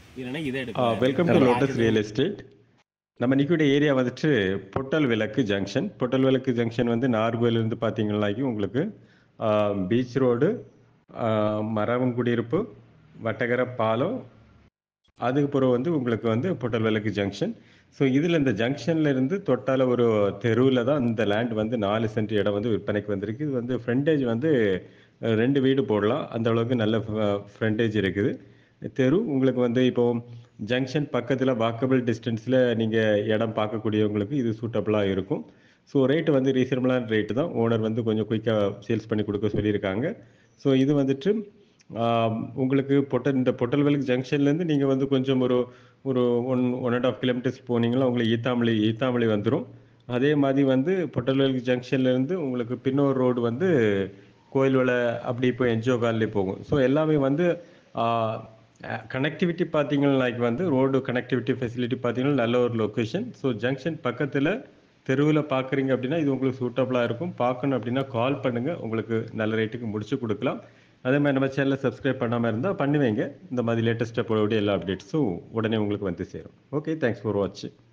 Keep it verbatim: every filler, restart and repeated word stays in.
இல்லைன்னா இதை எடுப்பேன். Welcome to Lotus real estate. நம்ம நிற்கக்கூடிய ஏரியா வந்துட்டு பொட்டல் விளக்கு ஜங்ஷன். பொட்டல் விளக்கு ஜங்ஷன் வந்து நார்கோயிலிருந்து பார்த்தீங்கன்னாக்கி உங்களுக்கு பீச் ரோடு, மரவன் குடியிருப்பு, வட்டகர பாலம், அதுக்கப்புறம் வந்து உங்களுக்கு வந்து பொட்டல் விளக்கு ஜங்ஷன். ஸோ இதில் இந்த ஜங்ஷனில் இருந்து தொட்டால ஒரு தெருவில் தான் இந்த லேண்ட் வந்து நாலு சென்ட் இடம் வந்து விற்பனைக்கு வந்திருக்கு. இது வந்து ஃப்ரண்டேஜ் வந்து ரெண்டு வீடு போடலாம், அந்த அளவுக்கு நல்ல ஃப்ரண்டேஜ் இருக்குது. தெரு உங்களுக்கு வந்து இப்போ ஜங்ஷன் பக்கத்தில் வாக்கபிள் டிஸ்டன்ஸில் நீங்கள் இடம் பார்க்கக்கூடியவங்களுக்கு இது சூட்டபுளாக இருக்கும். ஸோ ரேட்டு வந்து ரீசனபிளான ரேட்டு தான். ஓனர் வந்து கொஞ்சம் குயிக்காக சேல்ஸ் பண்ணி கொடுக்க சொல்லியிருக்காங்க. ஸோ இது வந்துட்டு உங்களுக்கு பொட்டல் இந்த பொட்டல் விளக்கு ஜங்ஷன்லேருந்து நீங்கள் வந்து கொஞ்சம் ஒரு ஒரு one one and half kilometres போனீங்கன்னா உங்களுக்கு ஈத்தாமலை ஈத்தாமலை வந்துடும். அதே மாதிரி வந்து பொட்டல் விளக்கு ஜங்ஷன்லேருந்து உங்களுக்கு பின்னோர் ரோடு வந்து கோயில் வலை அப்படி இப்போ என்ஜிஓ காலிலே போகும். ஸோ எல்லாமே வந்து கனெக்டிவிட்டி பார்த்தீங்கன்னா வந்து ரோடு கனெக்டிவிட்டி ஃபெசிலிட்டி பார்த்தீங்கன்னா நல்ல ஒரு லொக்கேஷன். ஸோ ஜங்ஷன் பக்கத்தில் தெருவில் பார்க்குறீங்க அப்படின்னா இது உங்களுக்கு சூட்டபுளாக இருக்கும். பார்க்கணும் அப்படின்னா கால் பண்ணுங்கள், உங்களுக்கு நல்ல ரேட்டுக்கு முடிச்சு கொடுக்கலாம். அதே மாதிரி நம்ம சேனலை சப்ஸ்கிரைப் பண்ணாமல் இருந்தால் பண்ணுவீங்க. இந்த மாதிரி லேட்டஸ்ட்டாக போடக்கூடிய எல்லா அப்டேட்ஸும் உடனே உங்களுக்கு வந்து சேரும். ஓகே, தேங்க்ஸ் ஃபார் வாட்சிங்.